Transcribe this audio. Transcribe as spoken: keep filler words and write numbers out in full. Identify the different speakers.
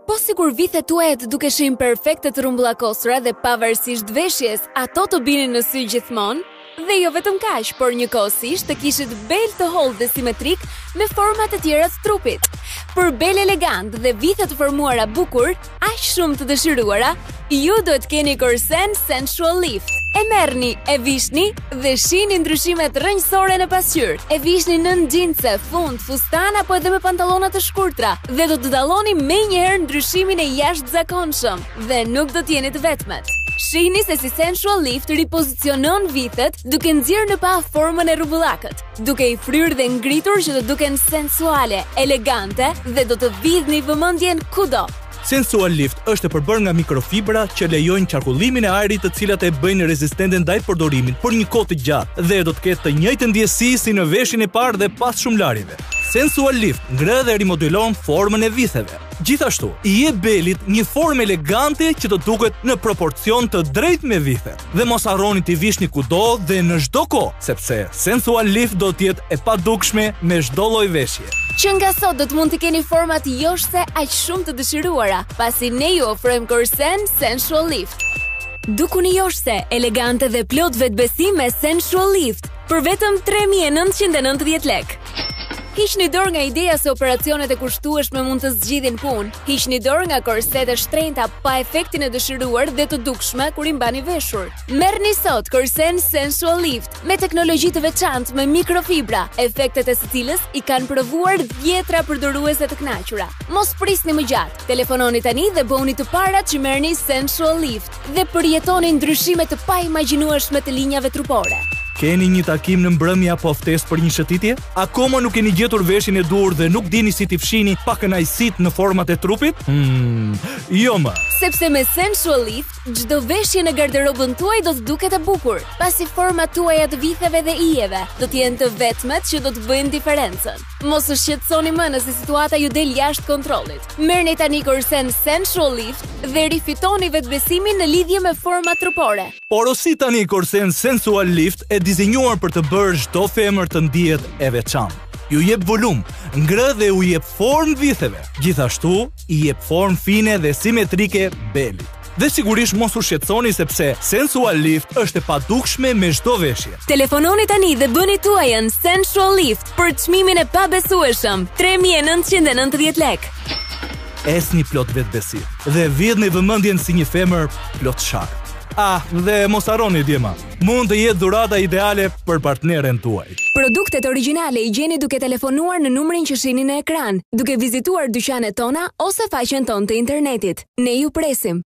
Speaker 1: Po sikur vithet tuaja të dukeshin perfekte të rrumbullakosura dhe pavarësisht veshjes, ato të binin në sy gjithmonë, dhe jo vetëm kaq, por njëkohësisht të kishit bel të hollë dhe simetrik me format e tjera të trupit. Për bel elegant dhe vithe të formuara bukur, aq shumë të dëshiruara, ju duhet keni Corsen Sensual Lift. E merrni, e vishni dhe shihni ndryshimet rrënjësore në pasqyrë. E vishni nën xhinse, fund, fustan apo edhe me pantallona të shkurtra dhe do të dalloni menjëherë ndryshimin e jashtëzakonshëm dhe nuk do të jeni të vetmet. Shihni se si Sensual Lift ripozicionon vithet duke nxjerrë në pa formën e rrumbullakët, duke i fryrë dhe ngritur që të duken sensuale, elegante dhe do të vidhni vëmendjen kudo.
Speaker 2: Sensual Lift është e përbërë nga mikrofibra që lejojnë qarkullimin e ajrit, të cilat e bëjnë rezistente ndaj përdorimit për një kohë të gjatë dhe do të ketë të njëjtën ndjesi si në veshin e parë dhe pas shumë larjeve. Sensual Lift ngre dhe rimodelon formën e vitheve. Gjithashtu, i jep belit një formë elegante që të duket në proporcion të drejtë me vithe. Dhe mos harroni t'i vishni kudo dhe në çdo kohë, sepse Sensual Lift do të jetë e padukshme me çdo lloj veshje.
Speaker 1: Që nga sot do të mund të keni format joshse aq shumë të dëshiruara, pasi ne ju ofrojmë Corsen Sensual Lift. Dukuni joshse, elegante dhe plot vetbesim me Sensual Lift për vetëm tre mijë e nëntëqind e nëntëdhjetë lekë. Hiqni dorë nga ideja se operacionet e kushtueshme mund të zgjidhin punë. Hiqni dorë nga korsete shtrenjta pa efektin e dëshiruar dhe të dukshme kur i mbani veshur. Merrni sot Corsen Sensual Lift me teknologji të veçantë me mikrofibra, efektet e së cilës i kanë provuar dhjetra përdoruese të kënaqura. Mos prisni më gjatë. Telefononi tani dhe bëuni të parat që merrni Sensual Lift dhe përjetoni ndryshime të paimagjinueshme të linjave trupore.
Speaker 2: Keni një takim në mbrëmje apo ftesë për një shëtitje? Akoma nuk keni gjetur veshin e duhur dhe nuk dini si t'i fshini pa kënaqësitë në format e trupit? Hmm, jo më.
Speaker 1: Sepse me Sensual Lift, çdo veshje në garderobën tuaj do të duket e bukur, pasi format tuaja të vitheve dhe ijeve do të jenë të vetmet që do të bëjnë diferencën. Mos u shqetësoni më nëse situata ju del jashtë kontrollit. Merrni tani Corsen Sensual Lift dhe rifitoni vetbesimin në lidhje me format trupore.
Speaker 2: Porosi tani Corsen Sensual Lift e dizenjuar për të bërë çdo femër të ndihet e veçantë. Ju jep volum, ngre dhe u jep formë vitheve. Gjithashtu, i jep formë fine dhe simetrike belit. Dhe sigurisht mos u shqetësoni sepse Sensual Lift është e padukshme me çdo veshje.
Speaker 1: Telefononi tani dhe bëni tuajën Sensual Lift për çmimin e pabesueshëm, tre mijë e nëntëqind e nëntëdhjetë lekë.
Speaker 2: Esni plot vetbesim dhe vidhni vëmendjen si një femër plot shak. Ah, dhe mos harroni djema, mund të jetë dhurata ideale për partneren tuaj.
Speaker 1: Produktet origjinale i gjeni duke telefonuar në numrin që shihni në ekran, duke vizituar dyqanet tona ose faqen tonë të internetit. Ne ju presim.